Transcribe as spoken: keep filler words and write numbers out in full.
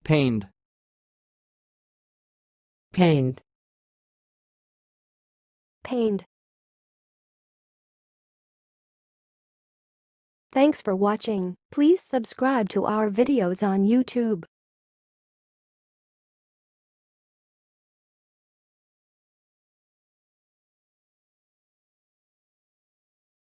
pained, pained, pained. Thanks for watching. Please subscribe to our videos on YouTube.